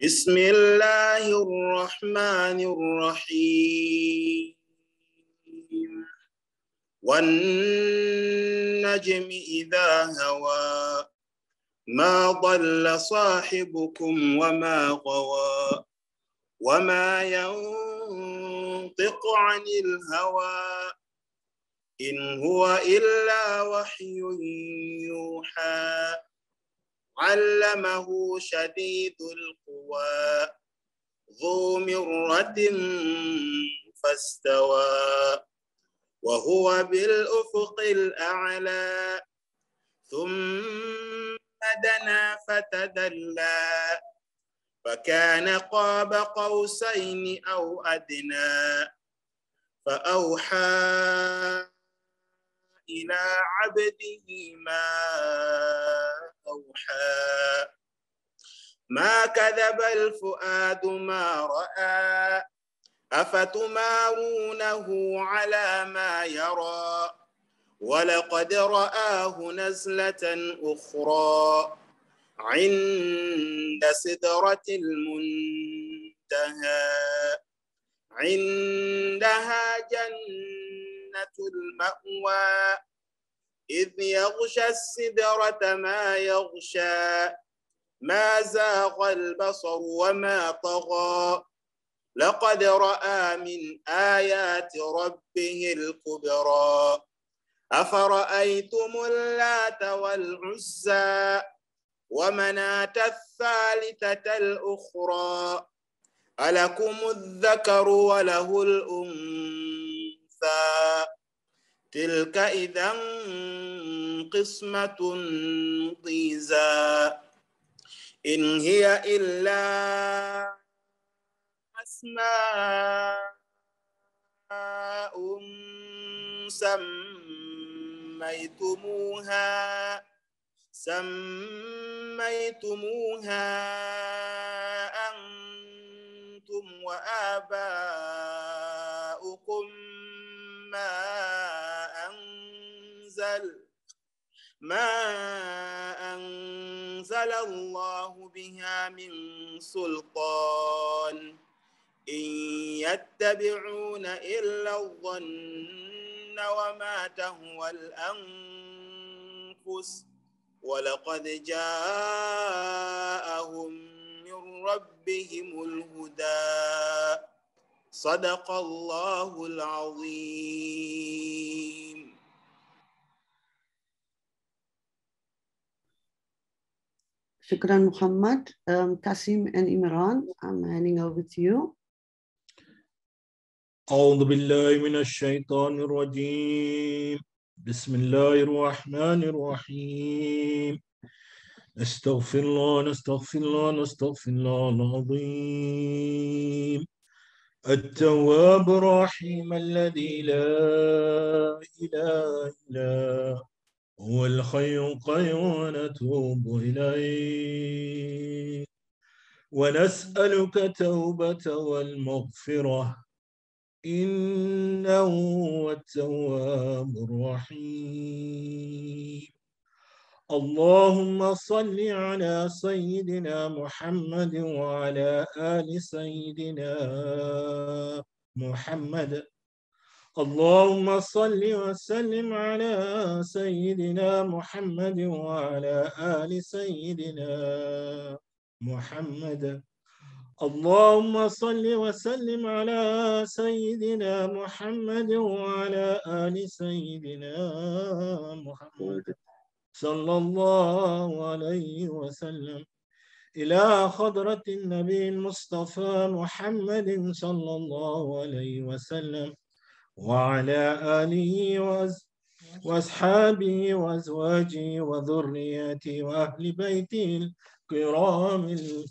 بسم الله الرحمن الرحيم والنجم إذا هوى ما ضل صاحبكم وما غوى وما ينطق عن الهوى إن هو إلا وحي يوحى علمه شديد القوى ذو مرة فاستوى وهو بالأفق الأعلى ثم دنا فتدلى فكان قاب قوسين أو أدنى فأوحى إلى عبده ما أوحى ما كذب الفؤاد ما رأى أفتمارونه على ما يرى ولقد رآه نزلة أخرى عند سدرة المنتهى عندها جنة المأوى إذ يغشى السدرة ما يغشى ما زاغ البصر وما طغى لقد رأى من آيات ربه الكبرى أفرأيتم اللات والعزى ومناة الثالثة الأخرى ألكم الذكر وله الأنثى تلك إذا قسمة ضيزى إن هي إلا أسماء سميتموها أنتم وآباؤكم ما أنزل الله بها من سلطان إن يتبعون إلا الظن وما تهوى الأنفس ولقد جاءهم من ربهم الهدى صدق الله العظيم. Shukran, Muhammad. Kasim and Imran, I'm handing over to you. أعوذ بالله من الشيطان الرجيم بسم الله الرحمن الرحيم نستغفر الله نستغفر الله نستغفر الله العظيم التواب الرحيم الذي لا إله إلا هو الحي القيوم ونتوب إليه ونسألك توبة والمغفرة إنه هو التواب الرحيم اللهم صل على سيدنا محمد وعلى آل سيدنا محمد اللهم صل وسلم على سيدنا محمد وعلى آل سيدنا محمد اللهم صل وسلم على سيدنا محمد وعلى آل سيدنا محمد صلى الله عليه وسلم إلى حضرة النبي المصطفى محمد صلى الله عليه وسلم وعلى آله وأصحابه وأزواجه وذرياته وأهل بيته الكرام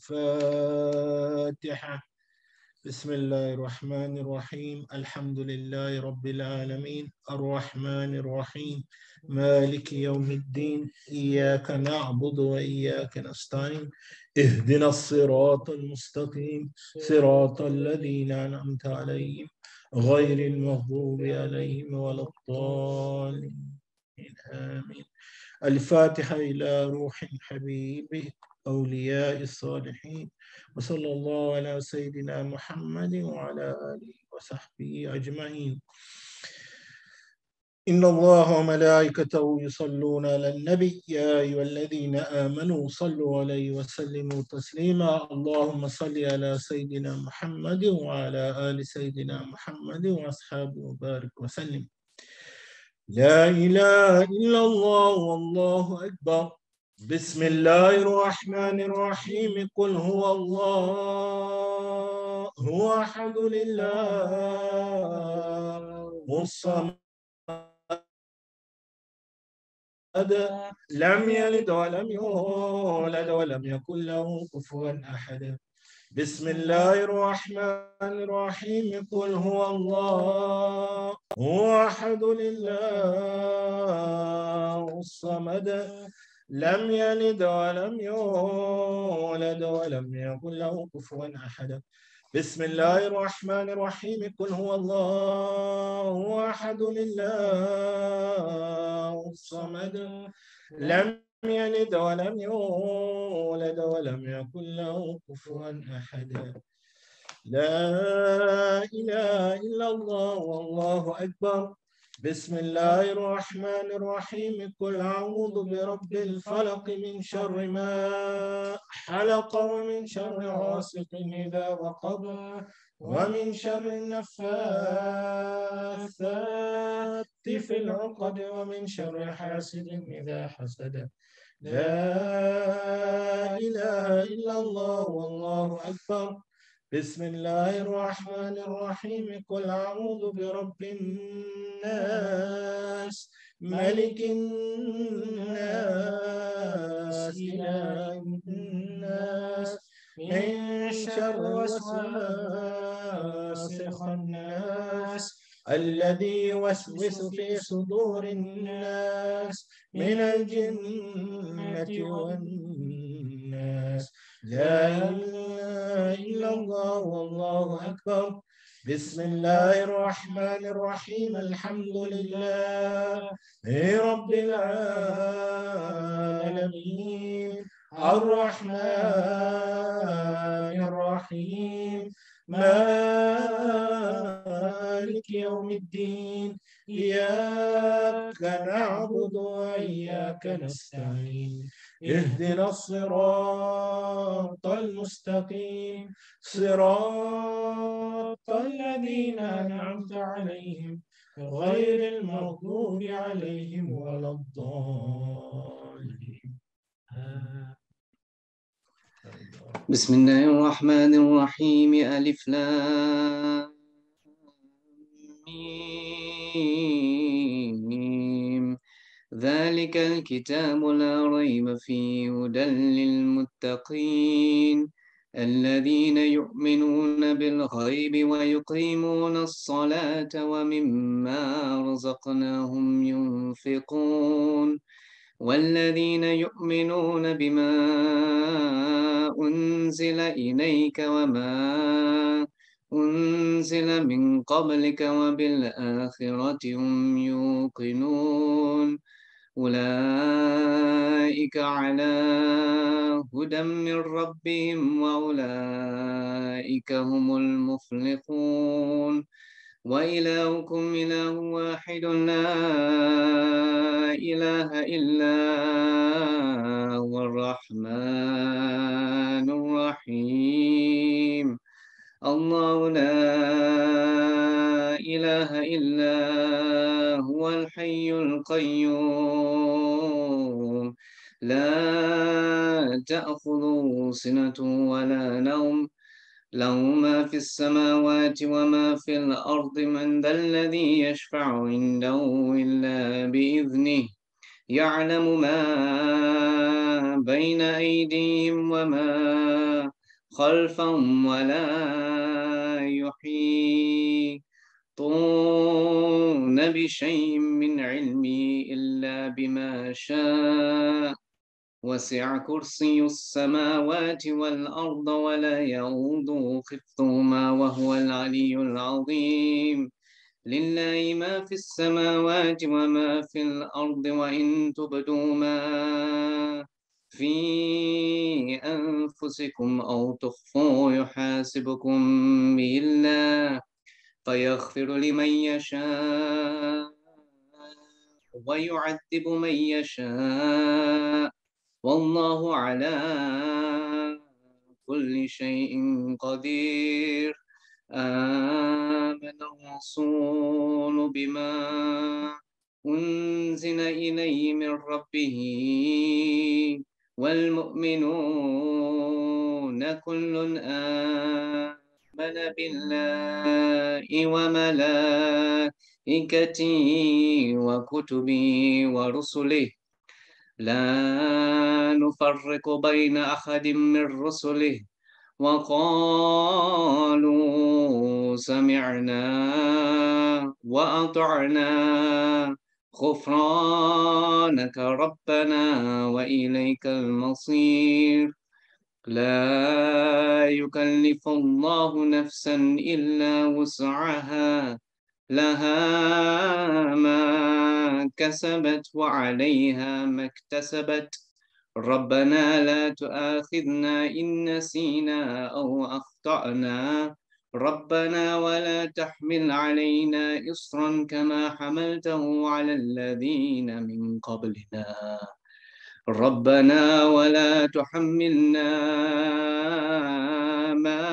الفاتحة بسم الله الرحمن الرحيم الحمد لله رب العالمين الرحمن الرحيم مالك يوم الدين إياك نعبد وإياك نستعين اهدنا الصراط المستقيم صراط الذين أنعمت عليهم غير المغضوب عليهم ولا الضالين آمين الفاتحة إلى روح حبيبه أولياء الصالحين. وصلى الله على سيدنا محمد وعلى آله وصحبه أجمعين. إن الله وملائكته يصلون على النبي يا أيها الذين آمنوا صلوا عليه وسلموا تسليما. اللهم صل على سيدنا محمد وعلى آل سيدنا محمد وأصحابه وبارك وسلم. لا إله إلا الله والله أكبر. بسم الله الرحمن الرحيم. قل هو الله هو أحد لله الصمد لم يلد ولم يولد ولم يكن له كفوا أحد. بسم الله الرحمن الرحيم. قل هو الله هو أحد لله الصمد لم يلد ولم يولد ولم يكن له كفوا أحد. بسم الله الرحمن الرحيم. قل هو الله هو أحد لله الصمد لم يلد ولم يولد ولم يكن له كفوا أحد. لا إله إلا الله والله أكبر. بسم الله الرحمن الرحيم. قل أعوذ برب الفلق من شر ما خلق ومن شر غاسق إذا وقب ومن شر النفاثات في العقد ومن شر حاسد إذا حسد. لا إله إلا الله والله أكبر. بسم الله الرحمن الرحيم. قل أعوذ برب الناس ملك الناس إله الناس من شر الوسواس الخناس الذي يوسوس في صدور الناس من الجنة والناس. لا إله إلا الله والله أكبر. بسم الله الرحمن الرحيم. الحمد لله رب العالمين الرحمن الرحيم مالك يوم الدين إياك نعبد وإياك نستعين اهدنا الصراط المستقيم صراط الذين أنعمت عليهم غير المغضوب عليهم ولا الضالين. بسم الله الرحمن الرحيم. ألف لام ميم. ذلك الكتاب لا ريب فيه هدى للمتقين الذين يؤمنون بالغيب ويقيمون الصلاة ومما رزقناهم ينفقون والذين يؤمنون بما أنزل إليك وما أنزل من قبلك وبالآخرة هم يوقنون أولئك على هدى من ربهم وأولئك هم المفلحون. وإلهكم إله واحد لا إله إلا هو الرحمن الرحيم. الله لا إله إلا هو الحي القيوم لا تأخذه سنة ولا نوم له ما في السماوات وما في الأرض من ذا الذي يشفع عنده إلا بإذنه يعلم ما بين أيديهم وما خلفهم ولا يحيطون بشيء من علمه إلا بما شاء وسع كرسي السماوات والأرض ولا يؤوده حفظهما وهو العلي العظيم. لله ما في السماوات وما في الأرض وإن تبدوا ما في أنفسكم أو تخفوه يحاسبكم به الله فيغفر لمن يشاء ويعذب من يشاء والله على كل شيء قدير. آمن الرسول بما أنزل إليه من ربه والمؤمنون كل آمن بالله وملائكته وكتبه ورسله لا نفرق بين أحد من رسله وقالوا سمعنا وأطعنا غفرانك ربنا وإليك المصير. لا يكلف الله نفسا إلا وسعها لها ما كسبت وعليها ما اكتسبت ربنا لا تؤاخذنا إن نسينا أو أخطأنا ربنا ولا تحمل علينا إصرا كما حملته على الذين من قبلنا ربنا ولا تحملنا ما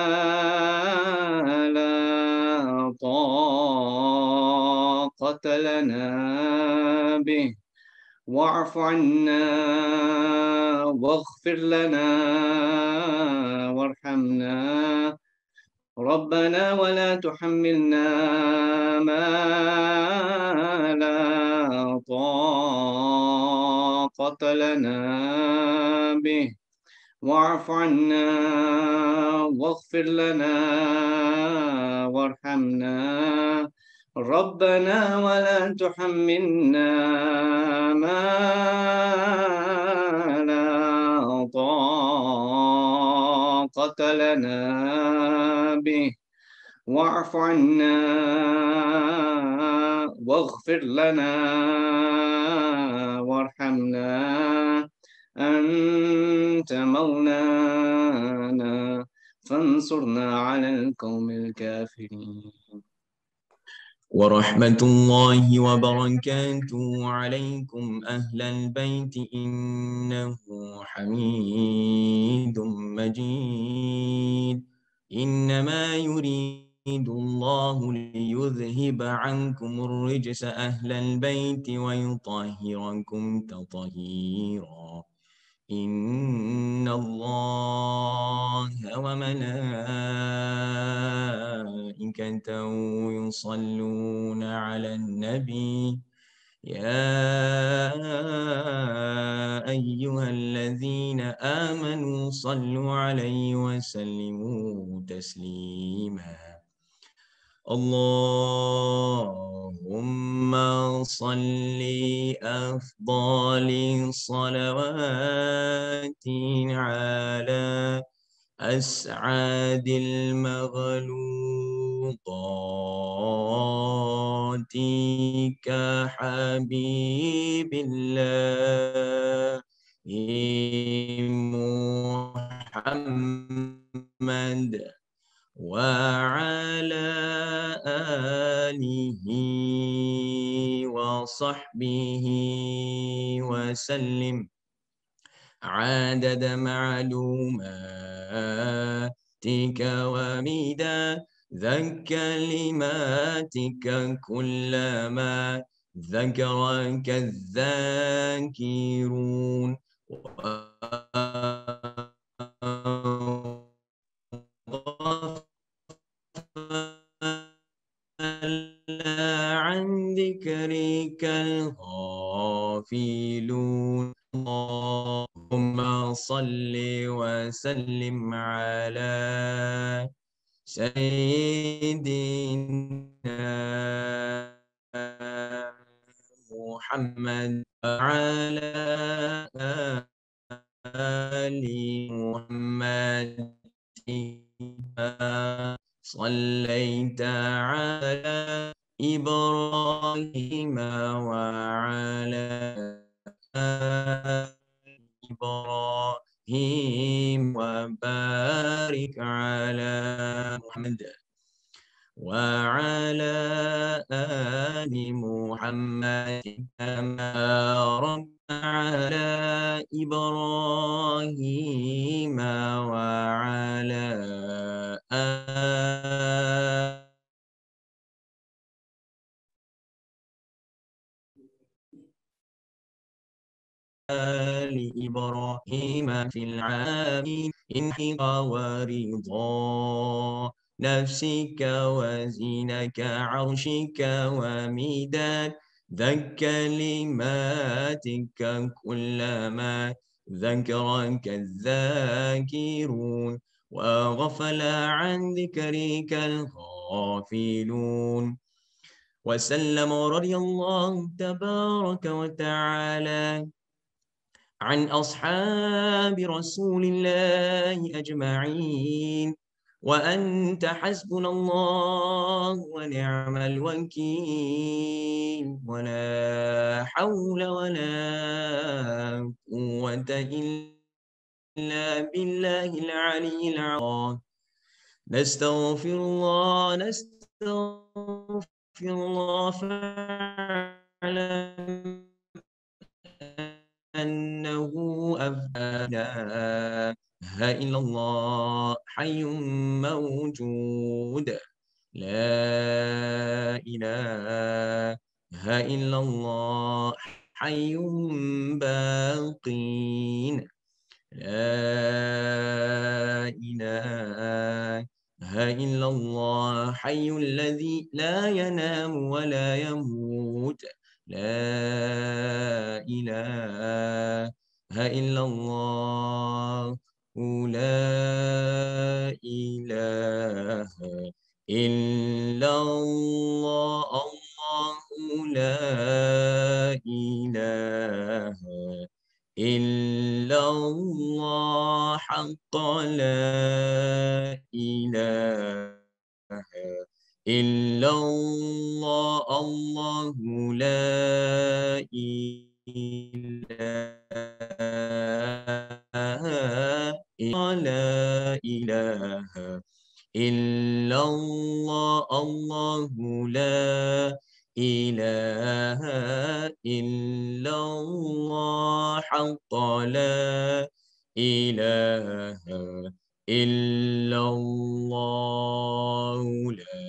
لا طاقة لنا به واعف عنا واغفر لنا وارحمنا ربنا ولا تحملنا ما لا طاقة لنا به واعف عنا واغفر لنا وارحمنا ربنا ولا تحملنا ما لا طاقة لنا به واعف عنا واغفر لنا وارحمنا أنت مولانا فانصرنا على القوم الكافرين. ورحمة الله وبركاته عليكم أهل البيت إنه حميد مجيد. إنما يريد الله ليذهب عنكم الرجس أهل البيت ويطهركم تطهيرا. إن الله وملائكته يصلون على النبي يا أيها الذين آمنوا صلوا عليه وسلموا تسليما. اللهم صل أفضل الصلوات على أسعد المخلوقات كحبيب الله محمد وعلى آله وصحبه وسلم عدد معلوماتك ومداد كلماتك كلما ذكرك الذاكرون عن ذكرك الغافلون. اللهم صل وسلم على سيدنا محمد وعلى آل محمد صليت على إبراهيم وعلى آل إبراهيم وبارك على محمد وعلى آل محمد كما باركت على إبراهيم وعلى آل إبراهيم في العالمين إنك ورضا نفسك وزينك عرشك ومداد كلماتك كلما ذكرك الذاكرون وغفل عن ذكرك الغافلون وسلم رضي الله تبارك وتعالى عن أصحاب رسول الله أجمعين وأنت حسبنا الله ونعم الوكيل ولا حول ولا قوة إلا بالله العلي العظيم نستغفر الله فاعلم أنه لا إله إلا الله حي موجود لا إله إلا الله حي باقين لا إله إلا الله حي الذي لا ينام ولا يموت لا إله إلا الله لا إله إلا الله الله لا إله إلا الله حق لا إله إلا الله الله لا إله إلا الله الله لا إله إلا الله حق لا إله إلا الله لا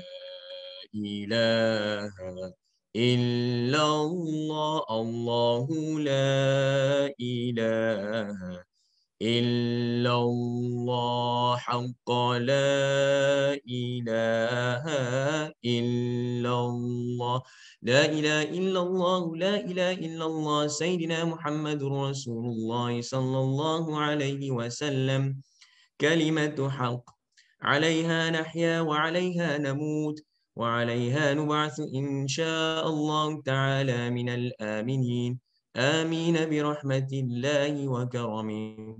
إله إلا الله الله لا إله إلا الله حق لا إله إلا الله لا إله إلا الله لا إله إلا الله سيدنا محمد رسول الله صلى الله عليه وسلم كلمة حق عليها نحيا وعليها نموت وعليها نبعث إن شاء الله تعالى من الآمنين آمين برحمة الله وكرمه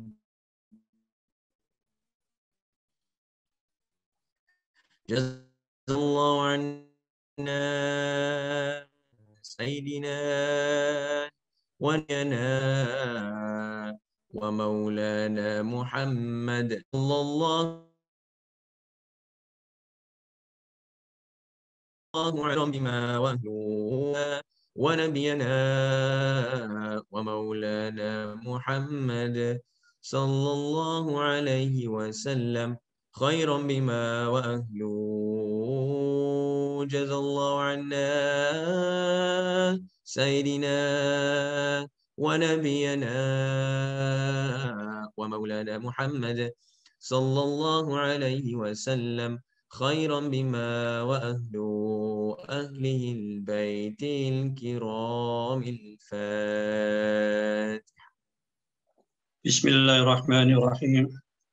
جزا الله عنا سيدنا ونبينا ومولانا محمد صلى الله عليه بما وهو ونبينا ومولانا محمد صلى الله عليه وسلم خيرا بما وأهله جزا الله عنا سيدنا ونبينا ومولانا محمد صلى الله عليه وسلم خيرا بما وأهله أهله البيت الكرام الفاتح. Bismillahirrahmanirrahim.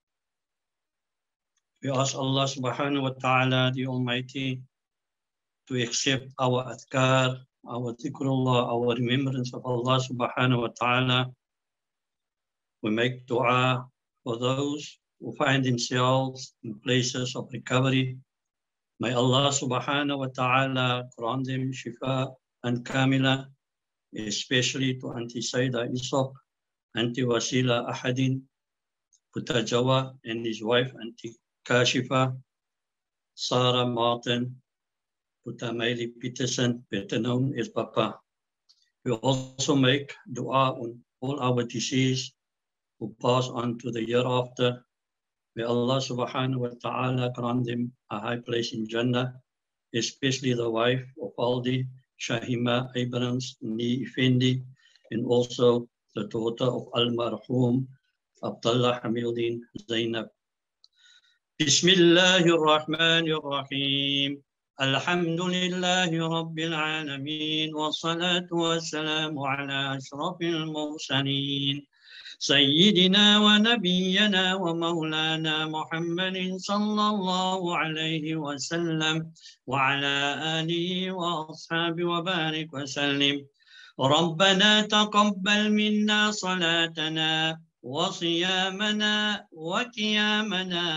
We ask Allah subhanahu wa ta'ala, the Almighty, to accept our adhkar, our dhikrullah, our remembrance of Allah subhanahu wa ta'ala. We make dua for those who find themselves in places of recovery. May Allah subhanahu wa ta'ala grant them shifa and kamila, especially to Auntie Saida Isop Auntie Wasila Ahadin, Puta Jawa and his wife, Auntie Kashifa, Sarah Martin, Puta Maili Peterson, better known as Papa. We also make dua on all our deceased who pass on to the hereafter. May Allah subhanahu wa ta'ala grant them a high place in Jannah, especially the wife of Aldi, Shahima Abrams, Ni Effendi, and also the daughter of Al-Marhum, Abdullah Hamildin Zainab. Bismillahir Rahmanir Rahim. Alhamdulillahi Rabbil Alameen. Wa salatu wa salamu ala ashrafil mursaleen. سيدنا ونبينا ومولانا محمد صلى الله عليه وسلم وعلى آله وأصحابه وبارك وسلم. ربنا تقبل منا صلاتنا وصيامنا وقيامنا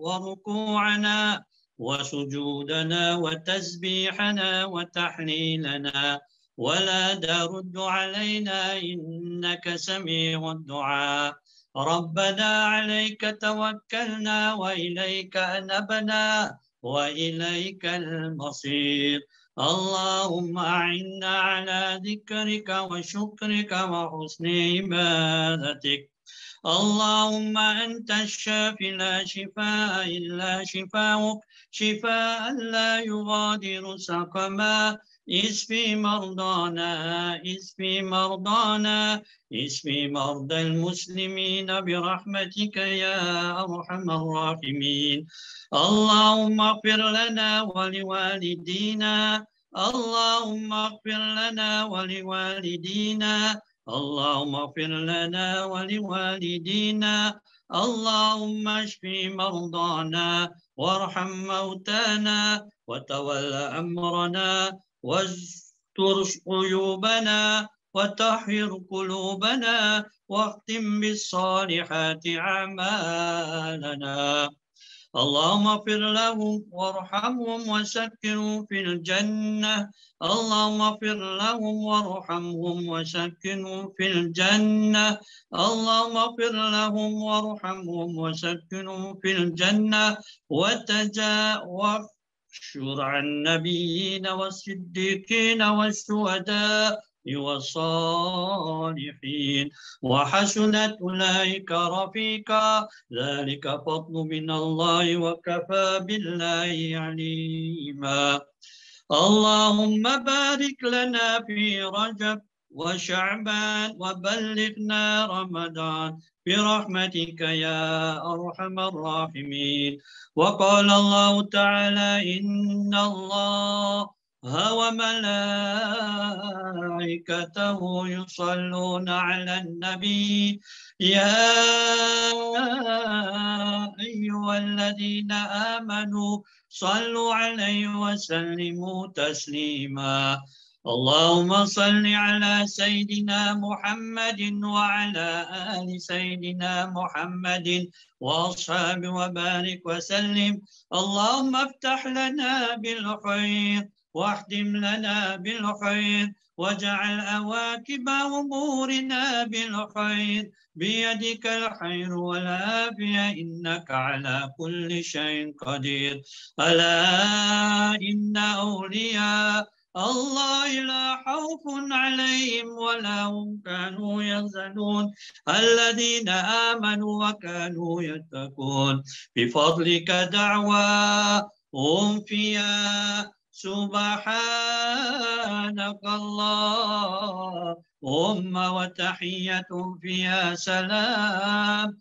وركوعنا وسجودنا وتسبيحنا وتحليلنا ولا ترد علينا إنك سميع الدعاء. ربنا عليك توكلنا وإليك أنبنا وإليك المصير. اللهم أعنا على ذكرك وشكرك وحسن عبادتك. اللهم أنت الشافي لا شفاء إلا شفاؤك شفاء لا يغادر سقما. اشفي مرضانا اشفي مرضانا اشفي مرضى المسلمين برحمتك يا أرحم الراحمين. اللهم اغفر لنا ولوالدينا اللهم اغفر لنا ولوالدينا اللهم اغفر لنا ولوالدينا. اللهم اشف مرضانا وارحم موتانا وتول أمرنا واستر عيوبنا وطهر قلوبنا واختم بالصالحات أعمالنا. اللهم اغفر لهم وارحمهم وسكنهم في الجنة. اللهم اغفر لهم وارحمهم وسكنهم في الجنة. اللهم اغفر لهم وارحمهم وسكنهم في الجنة واشر عن النبيين والصديقين والشهداء والصالحين وحسنت أولئك رفيقا. ذلك فضل من الله وكفى بالله عليما. اللهم بارك لنا في رجب وشعبان وبلغنا رمضان برحمتك يا أرحم الراحمين. وقال الله تعالى إن الله وملائكته يصلون على النبي يا أيها الذين آمنوا صلوا عليه وسلموا تسليما. اللهم صل على سيدنا محمد وعلى آل سيدنا محمد وأصحابه وبارك وسلم. اللهم افتح لنا بالخير واختم لنا بالخير واجعل أواكب أمورنا بالخير بيدك الخير والعافية إنك على كل شيء قدير. ألا إن أولياء الله لا خوف عليهم ولا هم كانوا يحزنون الذين آمنوا وكانوا يتقون. بفضلك دعواهم فيها سبحانك اللهم وتحيتهم فيها سلام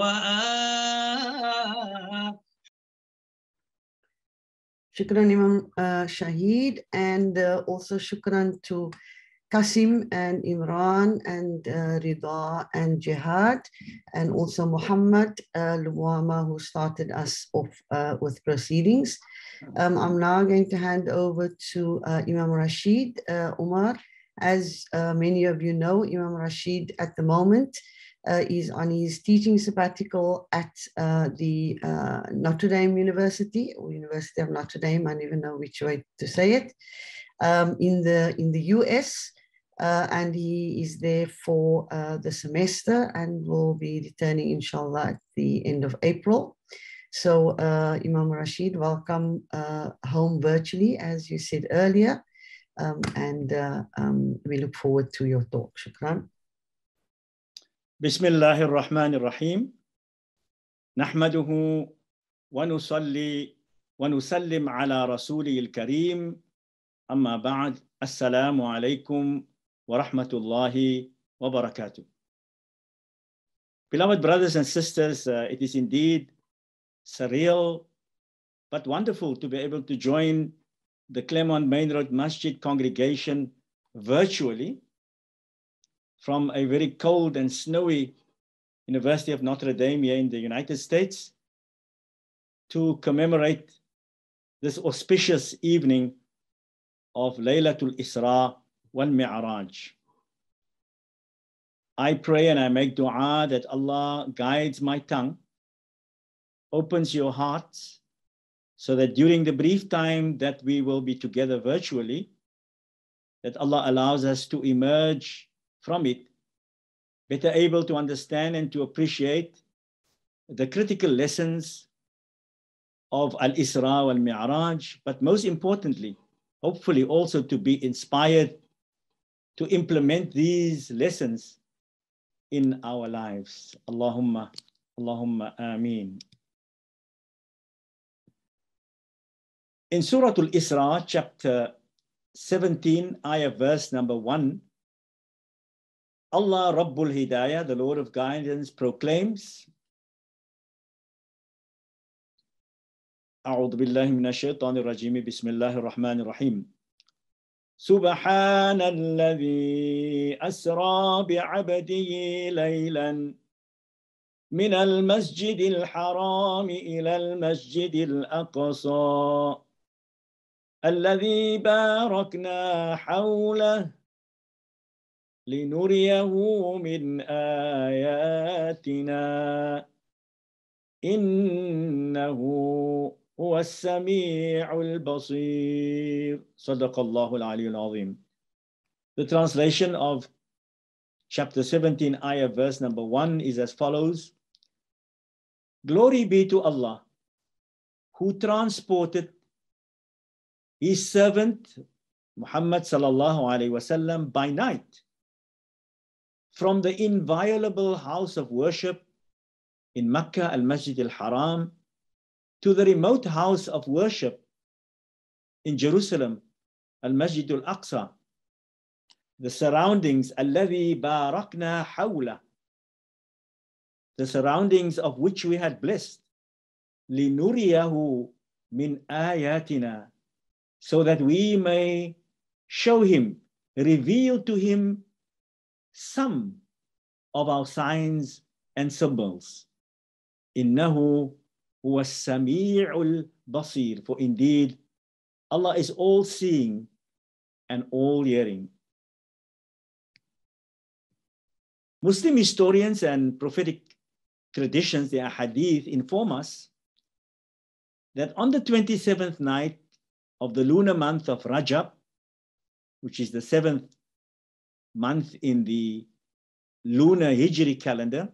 Shukran Imam Shahid, and also shukran to Qasim and Imran and Rida and Jihad, and also Muhammad Luwama, who started us off with proceedings. I'm now going to hand over to Imam Rashid Umar. As many of you know, Imam Rashid at the moment is on his teaching sabbatical at the Notre Dame University, or University of Notre Dame, I don't even know which way to say it, in the US. and he is there for the semester and will be returning, inshallah, at the end of April. So Imam Rashid, welcome home virtually, as you said earlier, and we look forward to your talk. Shukran. Bismillahir Rahmanir Rahim. Nahmaduhu wa nusalli wa nusallim ala rasulil kareem. Amma ba'd. Assalamu alaikum wa rahmatullahi wa barakatuh. Beloved brothers and sisters, it is indeed surreal but wonderful to be able to join the Claremont Main Road Masjid congregation virtually from a very cold and snowy University of Notre Dame here in the United States to commemorate this auspicious evening of Laylatul Isra wal Mi'raj. I pray and I make dua that Allah guides my tongue, opens your hearts, so that during the brief time that we will be together virtually, that Allah allows us to emerge from it better able to understand and to appreciate the critical lessons of Al-Isra wal-Mi'raj, but most importantly, hopefully also to be inspired to implement these lessons in our lives. Allahumma, Allahumma ameen. In Surah Al-Isra, chapter 17, ayah verse number 1, Allah Rabbul Hidayah, the Lord of Guidance, proclaims, أعوذ بالله من الشيطان الرجيم بسم الله الرحمن الرحيم سبحان الذي أسرى بعبده ليلا من المسجد الحرام إلى المسجد الأقصى الذي باركنا حوله لنريه من آياتنا إنه هو السميع البصير صدق الله العلي العظيم. The translation of chapter 17, ayah verse number 1 is as follows. Glory be to Allah, who transported his servant Muhammad sallallahu alaihi wasallam by night from the inviolable house of worship in Makkah, al-Masjid al-Haram, to the remote house of worship in Jerusalem, al-Masjid al-Aqsa, the surroundings, alladhi barakna hawla, the surroundings of which we had blessed, linuriyahu min ayatina, so that we may show him, reveal to him some of our signs and symbols. Innahu huwa as-sami'ul basir, for indeed Allah is all seeing and all hearing. Muslim historians and prophetic traditions, the hadith, inform us that on the 27th night of the lunar month of Rajab, which is the 7th month in the lunar Hijri calendar,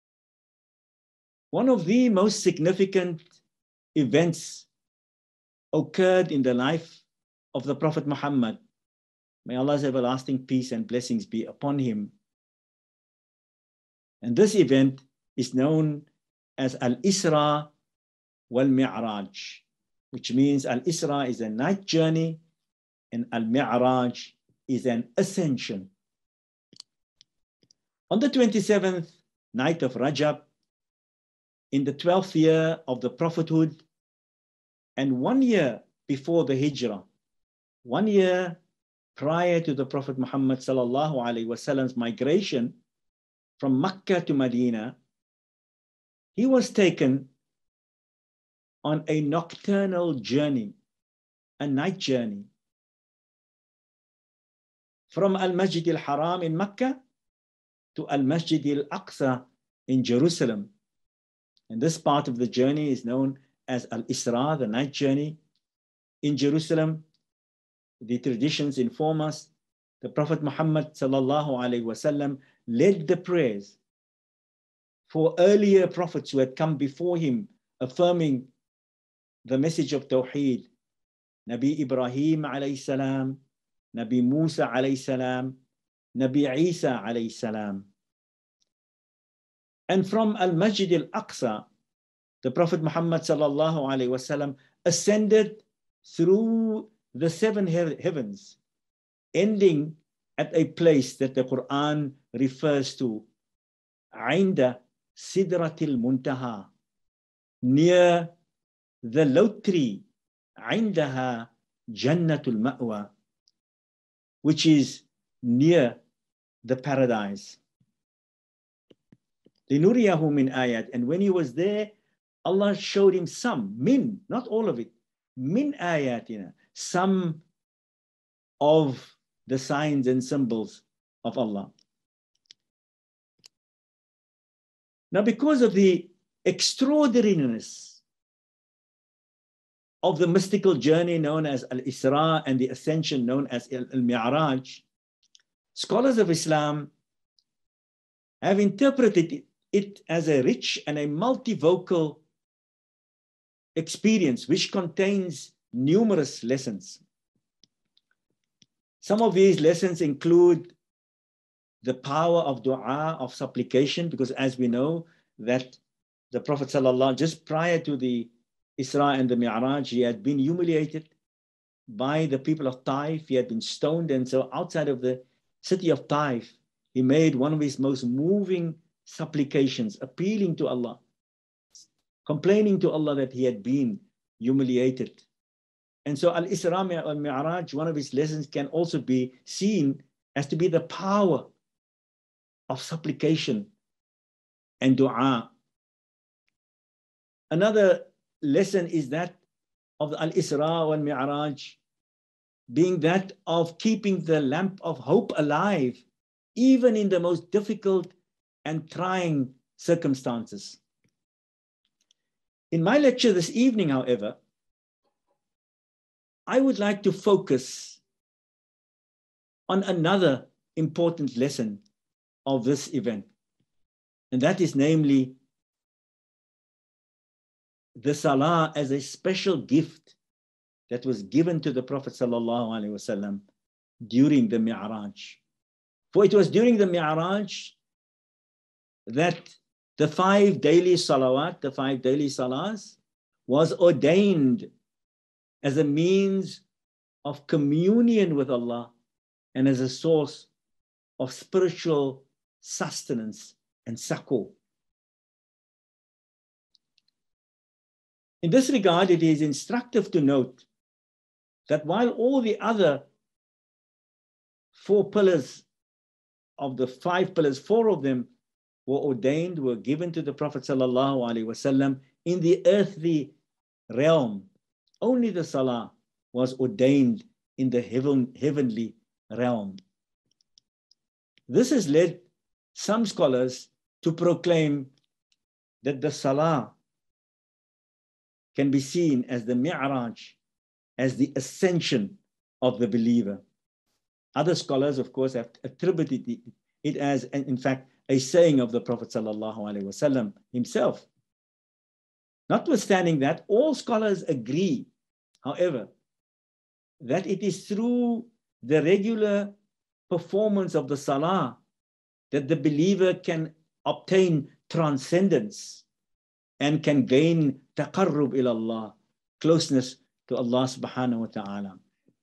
one of the most significant events occurred in the life of the Prophet Muhammad. May Allah's everlasting peace and blessings be upon him. And this event is known as Al-Isra wal-Mi'raj, which means Al-Isra is a night journey and Al-Mi'raj is an ascension. On the 27th night of Rajab, in the 12th year of the prophethood, and 1 year before the Hijrah, 1 year prior to the Prophet Muhammad sallallahu alaihi wasallam's migration from Mecca to Medina, he was taken on a nocturnal journey, a night journey, from Al-Masjid al-Haram in Mecca to Al-Masjid al-Aqsa in Jerusalem. And this part of the journey is known as Al-Isra, the night journey in Jerusalem. The traditions inform us the Prophet Muhammad sallallahu alaihi wasallam led the prayers for earlier prophets who had come before him, affirming the message of Tawheed. Nabi Ibrahim alayhi salam, Nabi Musa alayhi salam, Nabi Isa alayhi salam. And from Al-Masjid Al-Aqsa, the Prophet Muhammad sallallahu alaihi wasallam ascended through the seven heavens, ending at a place that the Quran refers to, Ainda Sidratil Muntaha, near the lote tree, Aindaha Jannatul Ma'wa, which is near the paradise. Linuriyahu min ayat. And when he was there, Allah showed him some, not all of it, min ayatina, some of the signs and symbols of Allah. Now, because of the extraordinariness of the mystical journey known as Al-Isra and the ascension known as Al-Mi'raj, scholars of Islam have interpreted it as a rich and a multivocal experience which contains numerous lessons. Some of these lessons include the power of dua, of supplication, because as we know that the Prophet ﷺ, just prior to the Isra and the Mi'raj, he had been humiliated by the people of Taif. He had been stoned, and so outside of the city of Taif, he made one of his most moving supplications, appealing to Allah, complaining to Allah that he had been humiliated. And so Al-Isra al-Mi'raj, one of its lessons can also be seen as to be the power of supplication and dua. Another lesson is that of the Al-Isra wal-Mi'raj being that of keeping the lamp of hope alive, even in the most difficult and trying circumstances. In my lecture this evening, however, I would like to focus on another important lesson of this event, and that is namely the Salah as a special gift that was given to the Prophet ﷺ during the Mi'raj. For it was during the Mi'raj that the 5 daily salawat, the 5 daily salahs, was ordained as a means of communion with Allah and as a source of spiritual sustenance and succor. In this regard, it is instructive to note that while all the other 4 pillars of the 5 pillars, 4 of them were ordained, were given to the Prophet ﷺ in the earthly realm, only the Salah was ordained in the heavenly realm. This has led some scholars to proclaim that the Salah can be seen as the Mi'raj, as the ascension of the believer. Other scholars, of course, have attributed it as, in fact, a saying of the Prophet ﷺ himself. Notwithstanding that, all scholars agree, however, that it is through the regular performance of the Salah that the believer can obtain transcendence and can gain taqarrub ila Allah, closeness to Allah subhanahu wa ta'ala.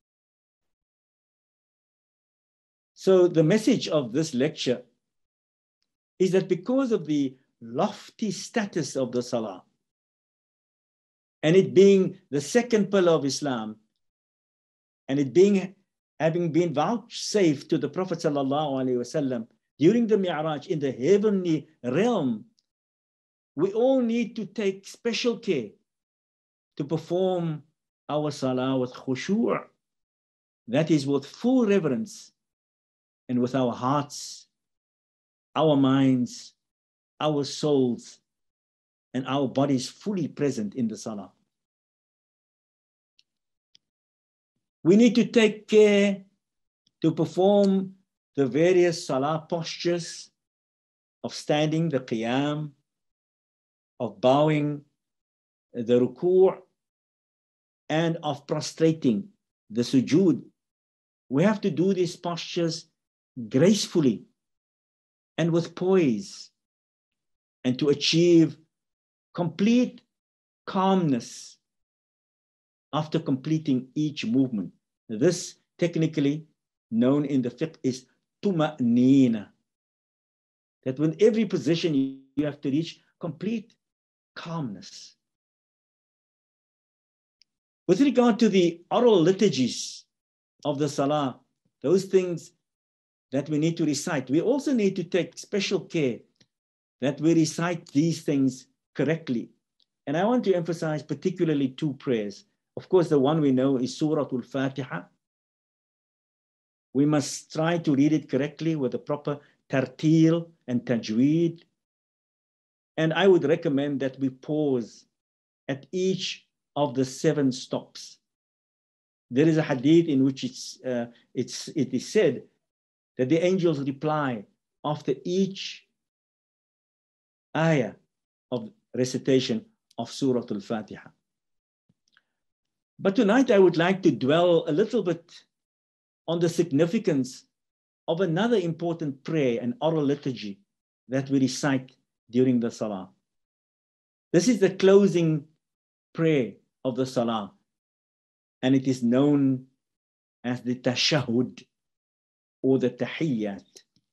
So the message of this lecture is that because of the lofty status of the Salah, and it being the second pillar of Islam, and it being having been vouchsafed to the Prophet ﷺ during the Mi'raj in the heavenly realm, we all need to take special care to perform our Salah with khushu', that is with full reverence, and with our hearts, our minds, our souls, and our bodies fully present in the Salah. We need to take care to perform the various salah postures of standing, the qiyam, of bowing, the ruku', and of prostrating, the sujood. We have to do these postures gracefully and with poise, and to achieve complete calmness after completing each movement. This, technically known in the fiqh, is tuma'nina. That with every position you have to reach complete calmness. With regard to the oral liturgies of the salah, those things that we need to recite, we also need to take special care that we recite these things correctly. And I want to emphasize particularly two prayers. Of course, the one we know is Surah Al-Fatiha. We must try to read it correctly with the proper tartil and tajweed. And I would recommend that we pause at each of the 7 stops. There is a hadith in which it is said that the angels reply after each ayah of recitation of Surah Al-Fatiha. But tonight I would like to dwell a little bit on the significance of another important prayer and oral liturgy that we recite during the salah. This is the closing prayer of the salah, and it is known as the tashahhud or the tahiyyat.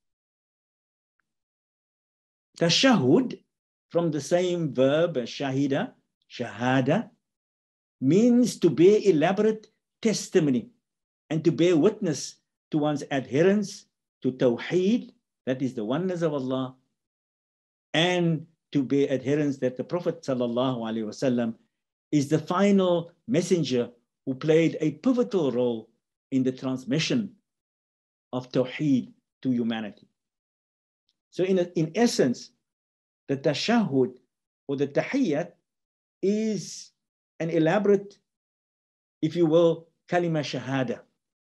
Tashahhud, from the same verb as shahida, shahada, means to bear elaborate testimony and to bear witness to one's adherence to Tawheed, that is the oneness of Allah, and to bear adherence that the Prophet ﷺ is the final messenger who played a pivotal role in the transmission of Tawheed to humanity. So in essence, the tashahhud or the tahiyyat is an elaborate, if you will, kalima shahada.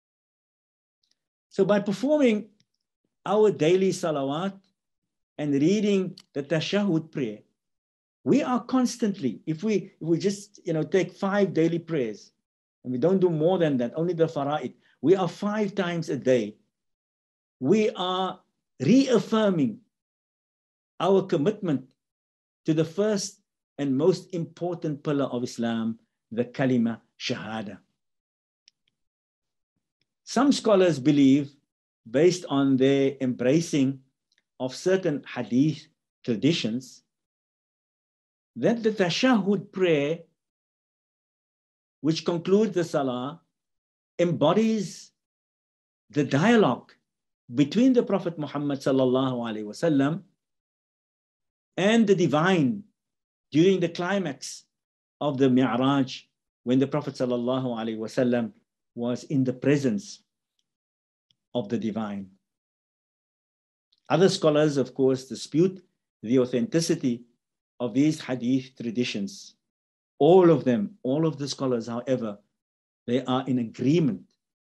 So by performing our daily salawat and reading the tashahhud prayer, we are constantly, if we just take 5 daily prayers, and we don't do more than that, only the fara'id, we are 5 times a day, we are reaffirming our commitment to the first and most important pillar of Islam, the kalima shahada. Some scholars believe, based on their embracing of certain hadith traditions, that the tashahhud prayer, which concludes the salah, embodies the dialogue between the Prophet Muhammad sallallahu alaihi wasallam and the divine during the climax of the Mi'raj, when the Prophet sallallahu alaihi wasallam was in the presence of the divine. Other scholars, of course, dispute the authenticity of these hadith traditions. All of the scholars, however, they are in agreement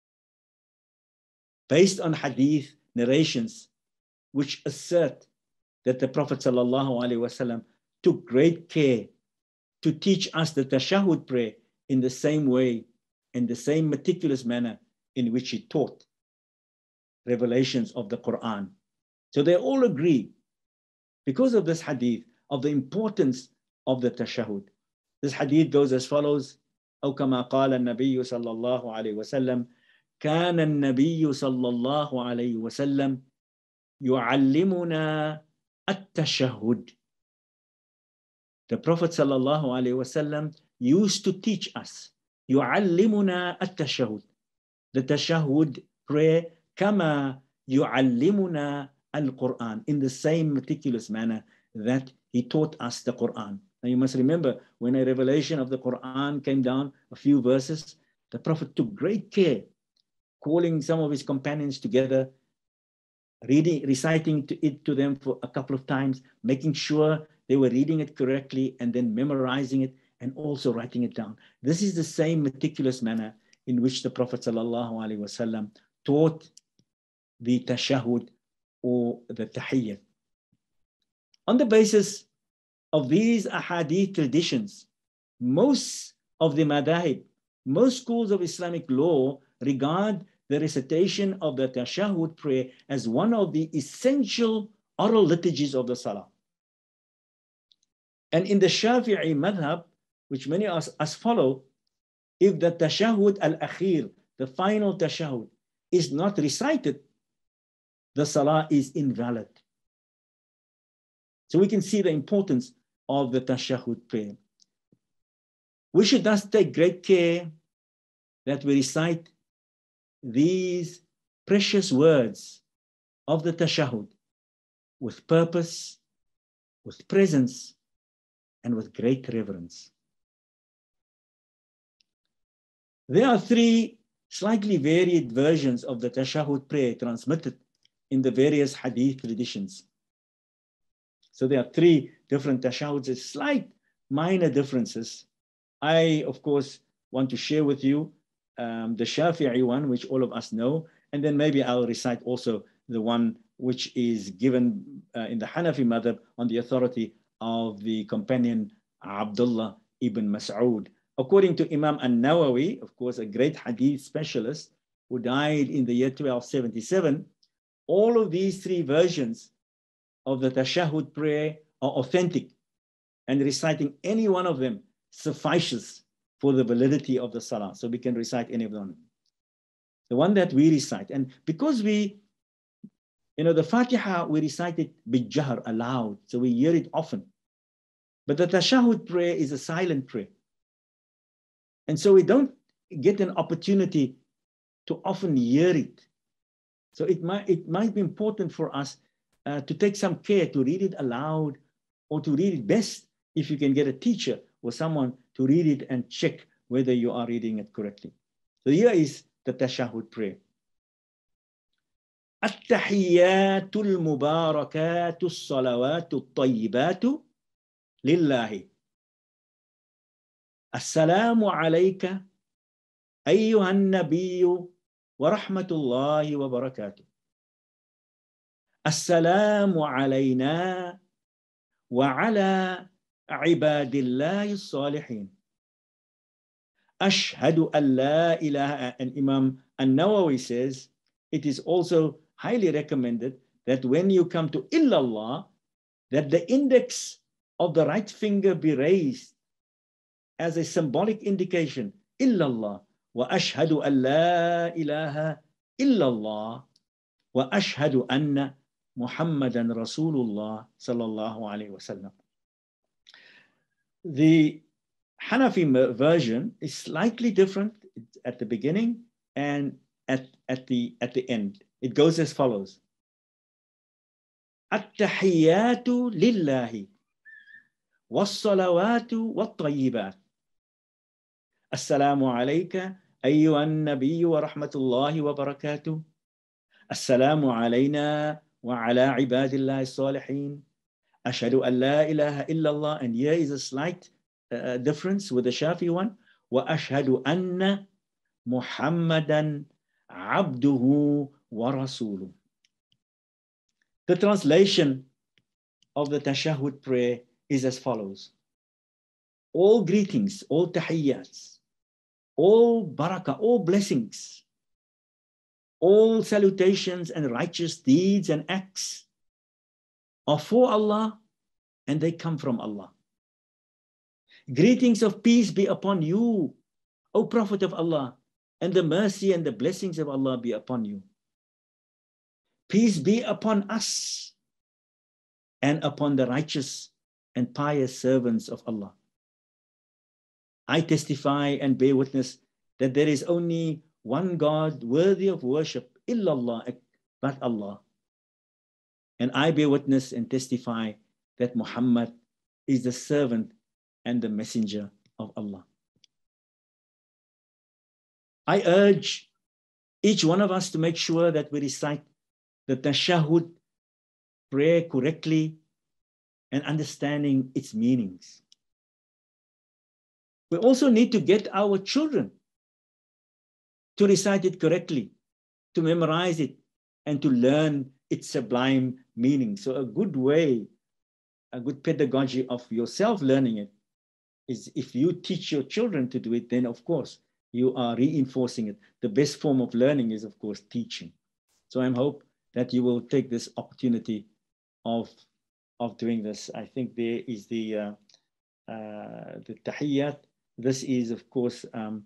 based on hadith narrations which assert that the Prophet ﷺ took great care to teach us the tashahhud prayer in the same way, in the same meticulous manner in which he taught revelations of the Quran. So they all agree, because of this hadith, of the importance of the tashahhud. This hadith goes as follows: أو كما قال النبي صلى الله عليه وسلم كان النبي صلى الله عليه وسلم يعلمنا التشهد. The Prophet صلى الله عليه وسلم used to teach us يعلمنا التشهد, the tashahhud prayer, كما يعلمنا القرآن, in the same meticulous manner that he taught us the Quran. Now you must remember, when a revelation of the Quran came down, a few verses, the Prophet took great care, calling some of his companions together, reciting it to them for a couple of times, making sure they were reading it correctly, and then memorizing it and also writing it down. This is the same meticulous manner in which the Prophet ﷺ taught the tashahhud or the tahiyyat. On the basis of these ahadith traditions, most of the madahib, most schools of Islamic law regard the recitation of the tashahhud prayer as one of the essential oral liturgies of the salah. And in the Shafi'i madhab, which many of us follow, if the tashahhud al-akhir, the final tashahhud, is not recited, the salah is invalid. So we can see the importance of the tashahhud prayer. We should thus take great care that we recite these precious words of the tashahhud with purpose, with presence, and with great reverence. There are three slightly varied versions of the tashahhud prayer transmitted in the various hadith traditions. So there are three different tashahhuds, slight minor differences. I, of course, want to share with you the Shafi'i one, which all of us know, and then maybe I'll recite also the one which is given in the Hanafi madhab on the authority of the companion Abdullah ibn Mas'ud. According to Imam An-Nawawi, of course, a great hadith specialist who died in the year 1277, all of these three versions of the tashahhud prayer are authentic, and reciting any one of them suffices for the validity of the salah. So we can recite any of them. The one that we recite, and because we, the Fatiha, we recite it bijahar, aloud, so we hear it often. But the tashahhud prayer is a silent prayer. And so we don't get an opportunity to often hear it. So it might be important for us to take some care to read it aloud, or to read it best if you can get a teacher or someone to read it and check whether you are reading it correctly. So here is the tashahhud prayer. التحيات المباركات الصلوات الطيبات لله. السلام عليك أيها النبي ورحمة الله وبركاته. السلام علينا وعلى عباد الله الصالحين. أشهد أن لا إله. And Imam An-Nawawi says, it is also highly recommended that when you come to illallah, that the index of the right finger be raised as a symbolic indication, illallah, wa ashhadu an la ilaha illallah, wa ashhadu anna Muhammadan Rasulullah sallallahu alayhi wasallam. The Hanafi version is slightly different at the beginning and at the end. It goes as follows. At-tahiyyatu lillahi was-salawatu wat-tayyibat. Assalamu alayka ayyuhan nabiyyu wa rahmatullahi wa barakatuh. Assalamu alayna wa ala ibadillahi salihin. Ashhadu an la ilaha illallah. And here is a slight difference with the Shafi one. Wa ashhadu anna Muhammadan abduhu wa rasuluh. The translation of the tashahhud prayer is as follows. All greetings, all tahiyyats, all barakah, all blessings, all salutations and righteous deeds and acts are for Allah, and they come from Allah. Greetings of peace be upon you, O Prophet of Allah, and the mercy and the blessings of Allah be upon you. Peace be upon us and upon the righteous and pious servants of Allah. I testify and bear witness that there is only one God worthy of worship, illallah, but Allah. And I bear witness and testify that Muhammad is the servant and the messenger of Allah. I urge each one of us to make sure that we recite the tashahhud prayer correctly and understanding its meanings. We also need to get our children to recite it correctly, to memorize it, and to learn its sublime meaning. So a good way, a good pedagogy of yourself learning it is if you teach your children to do it, then of course you are reinforcing it. The best form of learning is, of course, teaching. So I hope that you will take this opportunity of doing this. I think there is the tahiyyat. This is, of course,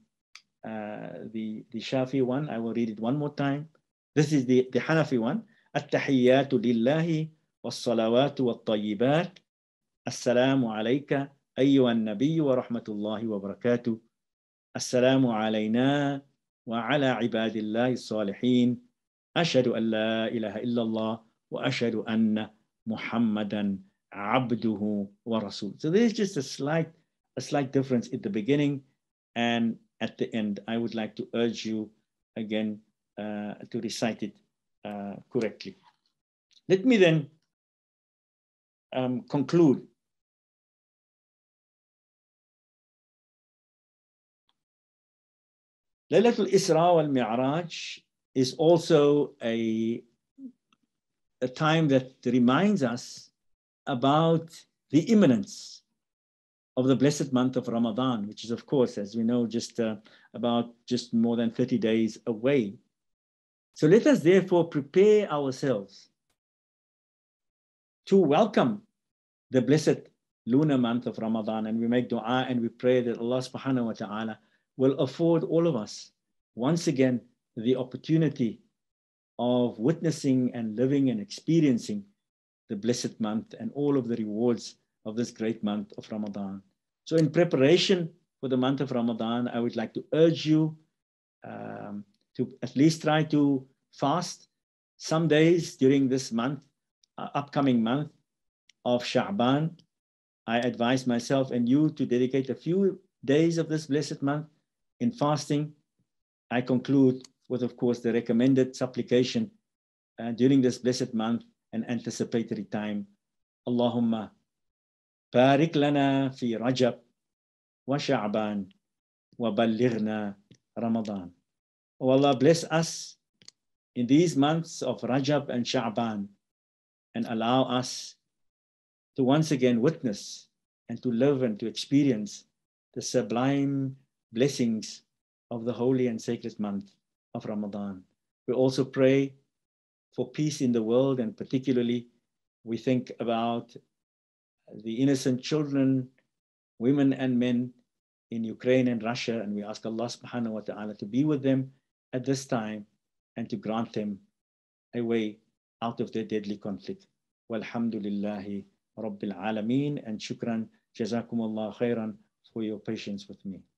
the Shafi one. I will read it one more time. This is the Hanafi one. التحيات لله والصلوات والطيبات السلام عليك أيها النبي ورحمة الله وبركاته السلام علينا وعلى عباد الله الصالحين أشهد أن لا إله إلا الله وأشهد أن محمدا عبده ورسوله. So there's just a slight difference at the beginning and at the end. I would like to urge you again to recite it correctly. Let me then conclude. Laylatul Isra wal Mi'raj is also a time that reminds us about the imminence of the blessed month of Ramadan, which is, of course, as we know, just more than 30 days away. So let us therefore prepare ourselves to welcome the blessed lunar month of Ramadan, and we make dua and we pray that Allah subhanahu wa ta'ala will afford all of us once again the opportunity of witnessing and living and experiencing the blessed month and all of the rewards of this great month of Ramadan. So in preparation for the month of Ramadan, I would like to urge you to at least try to fast some days during this month, upcoming month of Sha'ban. I advise myself and you to dedicate a few days of this blessed month in fasting. I conclude with, of course, the recommended supplication during this blessed month and anticipatory time. Allahumma barik lana fi Rajab wa Sha'ban wa ballighna Ramadan. Oh Allah, bless us in these months of Rajab and Sha'ban and allow us to once again witness and to live and to experience the sublime blessings of the holy and sacred month of Ramadan. We also pray for peace in the world, and particularly we think about the innocent children, women and men in Ukraine and Russia, and we ask Allah subhanahu wa ta'ala to be with them at this time and to grant them a way out of their deadly conflict. Walhamdulillahi Rabbil Alameen, and shukran, jazakumullah khairan for your patience with me.